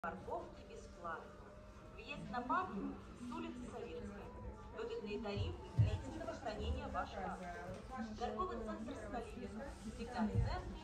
Парковки бесплатно. Въезд на паркинг с улицы Советской. Выгодные тарифы длительного хранения вашего авто. Торговый центр «Столица». Всегда в центре